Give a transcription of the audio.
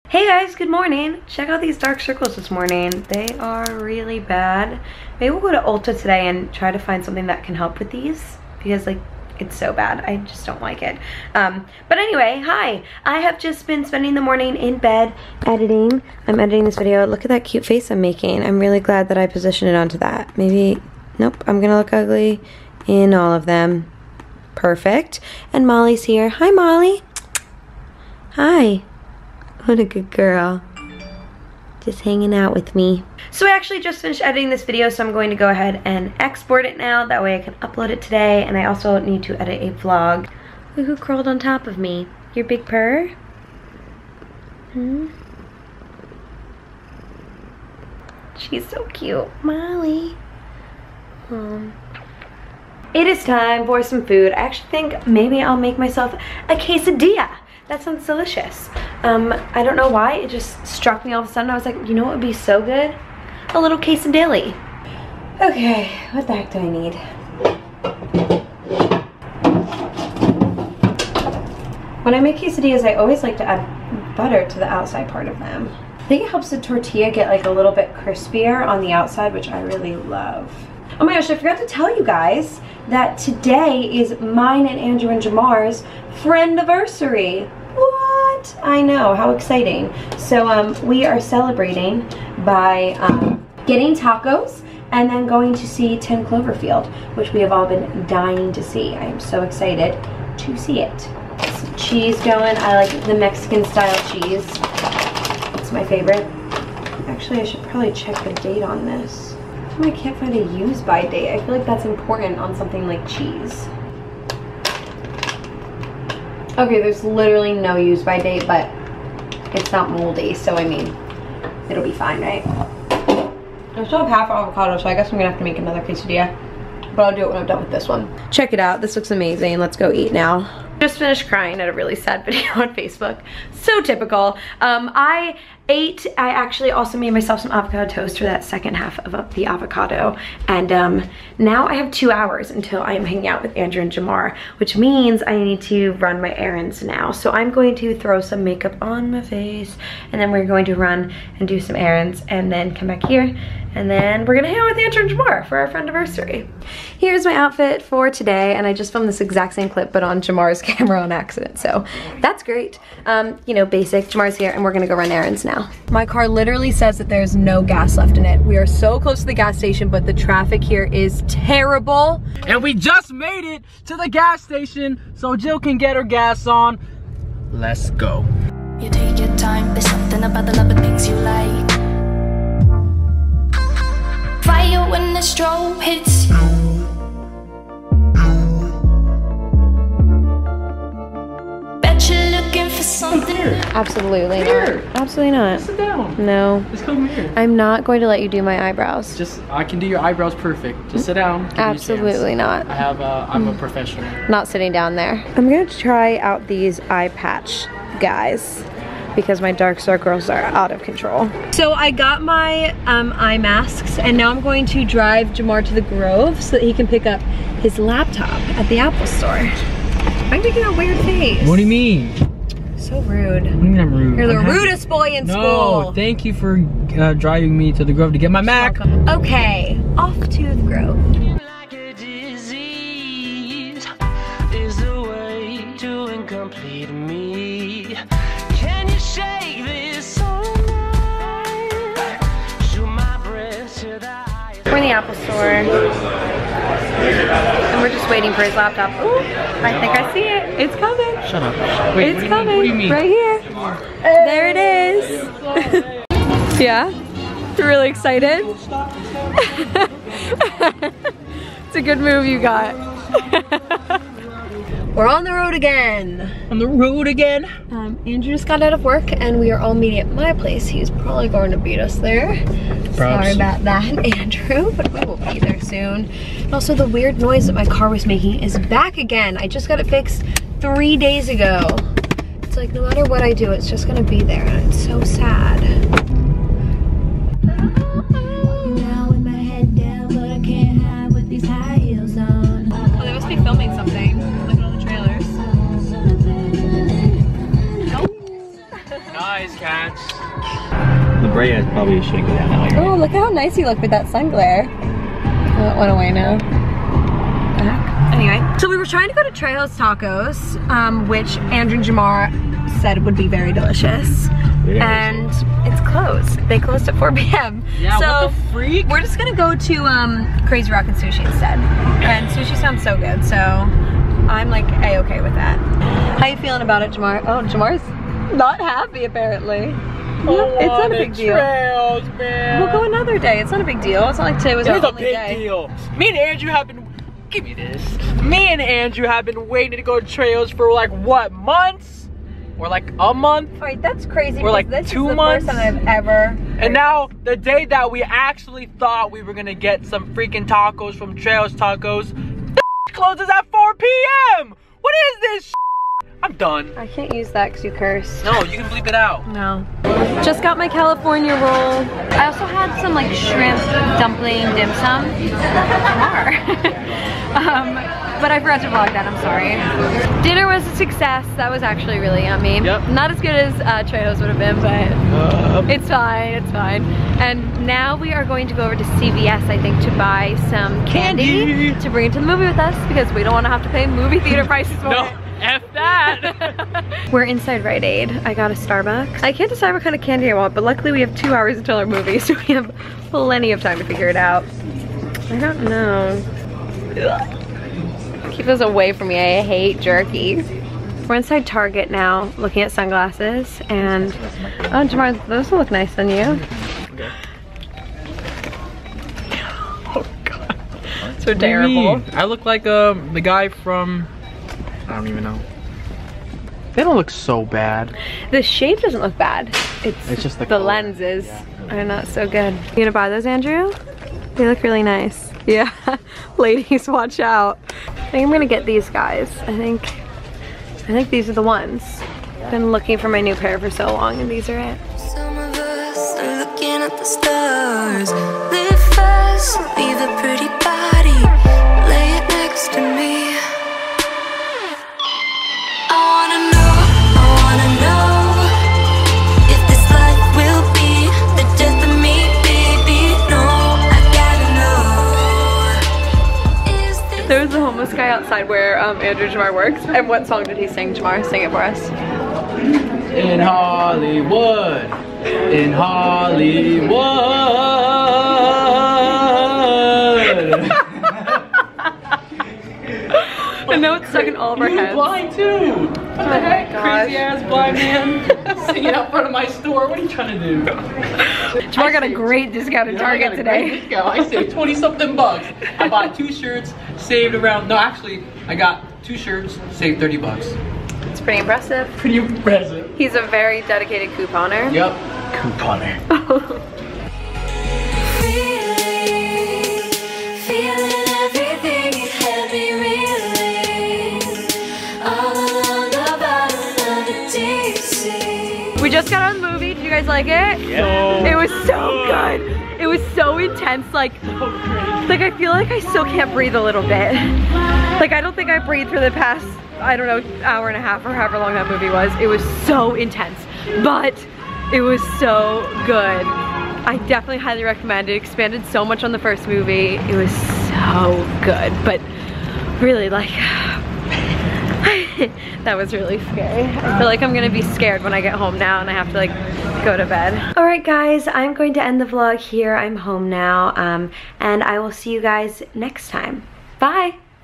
Hey guys, good morning. Check out these dark circles this morning. They are really bad. Maybe we'll go to Ulta today and try to find something that can help with these because like it's so bad. I just don't like it. But anyway, hi. I have just been spending the morning in bed editing. I'm editing this video. Look at that cute face I'm making. I'm really glad that I positioned it onto that. Maybe, nope, I'm gonna look ugly in all of them. Perfect. And Molly's here. Hi, Molly. Hi. What a good girl. Just hanging out with me. So I actually just finished editing this video, so I'm going to go ahead and export it now. That way I can upload it today, and I also need to edit a vlog. Look who crawled on top of me. Your big purr? Hmm? She's so cute. Molly. It is time for some food. I actually think maybe I'll make myself a quesadilla. That sounds delicious. I don't know why, it just struck me all of a sudden. I was like, you know what would be so good? A little quesadilla. Okay, what the heck do I need? When I make quesadillas, I always like to add butter to the outside part of them. I think it helps the tortilla get like a little bit crispier on the outside, which I really love. Oh my gosh, I forgot to tell you guys that today is mine and Andrew and Jamar's friendiversary. What? I know, how exciting. So we are celebrating by getting tacos and then going to see 10 Cloverfield, which we have all been dying to see. I am so excited to see it. Some cheese going. I like the Mexican style cheese. It's my favorite. Actually, I should probably check the date on this. I can't find a use by date. I feel like that's important on something like cheese. Okay, there's literally no use by date, but it's not moldy, so I mean, it'll be fine, right? I still have half avocado, so I guess I'm gonna have to make another quesadilla, but I'll do it when I'm done with this one. Check it out, this looks amazing. Let's go eat now. Just finished crying at a really sad video on Facebook. So typical. I actually also made myself some avocado toast for that second half of the avocado. And now I have 2 hours until I am hanging out with Andrew and Jamar, which means I need to run my errands now. So I'm going to throw some makeup on my face, and then we're going to run and do some errands, and then come back here, and then we're gonna hang out with Andrew and Jamar for our friendiversary. Here's my outfit for today, and I just filmed this exact same clip, but on Jamar's camera on accident, so that's great. You know, basic. Jamar's here, and we're gonna go run errands now. My car literally says that there's no gas left in it. We are so close to the gas station, but the traffic here is terrible. And we just made it to the gas station so Jill can get her gas on. Let's go. You take your time, there's something about the love of things you like. Fire when the strobe hits you. Bet you're looking for something. Absolutely Here. not. Absolutely not. Sit down. No. Just come here. I'm not going to let you do my eyebrows. I can do your eyebrows perfect. Just sit down. Give me a chance. Absolutely not. I'm a professional. Not sitting down there. I'm gonna try out these eye patch guys because my dark circles are out of control. So I got my eye masks, and now I'm going to drive Jamar to the Grove so that he can pick up his laptop at the Apple store. I'm making a weird face. What do you mean? So rude. What do you mean I'm rude? You're the rudest boy in school. No, thank you for driving me to the Grove to get my Mac. Okay, off to the Grove. Like a disease is a way to incomplete me. Can you shake this all night? Shoot my breath to the highest. We're in the Apple store, and we're just waiting for his laptop. Ooh, I think I see it. It's coming. Shut up. Wait, It's coming. What do you mean? Right here. There it is. Yeah? You're really excited? It's a good move you got. We're on the road again. On the road again? Andrew just got out of work, and we are all meeting at my place. He's probably going to beat us there. Sorry about that, Andrew, but we will be there soon. And also, the weird noise that my car was making is back again. I just got it fixed 3 days ago. It's like no matter what I do, it's just gonna be there, and it's so sad. Now with my head down, but I can't hide with these high heels on. Oh, they must be filming something. Look at all the trailers. Nice catch. The Brea probably shouldn't go down that way. Oh, look how nice you look with that sun glare. Oh, it went away now. Anyway, so we were trying to go to Trejo's Tacos, which Andrew and Jamar said would be very delicious. And it's closed. They closed at 4 p.m. Yeah, so what the freak? We're just gonna go to Crazy Rockin' Sushi instead. And sushi sounds so good, so I'm like A-okay with that. How you feeling about it, Jamar? Oh, Jamar's not happy apparently. It's not a big deal. Trails, man. We'll go another day. It's not a big deal. It's not like today was our It's a only big day. deal. Me and Andrew have been, give me this. Me and Andrew have been waiting to go to Trails for like what, months? Or like a month? Alright, that's crazy. Or like this 2 is the months? first time I've ever. And now, the day that we actually thought we were gonna get some freaking tacos from Trails Tacos, the closes at 4 p.m. What is this? I'm done. I can't use that because you curse. No, you can bleep it out. No. Just got my California roll. I also had some like shrimp dumpling dim sum. But I forgot to vlog that, I'm sorry. Dinner was a success. That was actually really yummy. Yep. Not as good as Trejo's would have been, but it's fine, it's fine. And now we are going to go over to CVS, I think, to buy some candy to bring it to the movie with us because we don't want to have to pay movie theater prices for No, it. F that. We're inside Rite Aid. I got a Starbucks. I can't decide what kind of candy I want, but luckily we have 2 hours until our movie, so we have plenty of time to figure it out. I don't know. Keep those away from me. I hate jerky. We're inside Target now, looking at sunglasses, and oh, Jamar, those will look nice on you. Okay. Oh God, So terrible. I look like the guy from, I don't even know. They don't look so bad. The shape doesn't look bad. It's just the the color. lenses are not so good. You gonna buy those, Andrew? They look really nice. Yeah, ladies, watch out. I think I'm gonna get these guys. I think these are the ones. Been looking for my new pair for so long, and these are it. Some of us are looking at the stars. Live fast, leave a pretty body, lay it next to me. I wanna know if this life will be the death of me, baby. No, I gotta know. Is this There was a homeless guy outside where Andrew Jamar works. And what song did he sing, Jamar? Sing it for us. In Hollywood, in Hollywood. I know it's stuck in all of our You're heads. blind too. What the heck, gosh. crazy ass blind man singing out front of my store. What are you trying to do? Jamar got a great discount at Target today. I saved 20 something bucks. I bought 2 shirts, saved around. No, actually, I got 2 shirts, saved 30 bucks. It's pretty impressive. Pretty impressive. He's a very dedicated couponer. Yep. Couponer. feeling everything you had me reeling all along the bottom of the deep sea. We just got out of the movie. Did you guys like it? Yeah. It was so good. It was so intense. Like I feel like I still can't breathe a little bit. Like I don't think I breathed for the past, I don't know, hour and a half or however long that movie was. It was so intense, but it was so good. I definitely highly recommend it. It expanded so much on the first movie. It was so good, but really like, that was really scary. I feel like I'm gonna be scared when I get home now and I have to like go to bed. All right guys, I'm going to end the vlog here. I'm home now, and I will see you guys next time. Bye.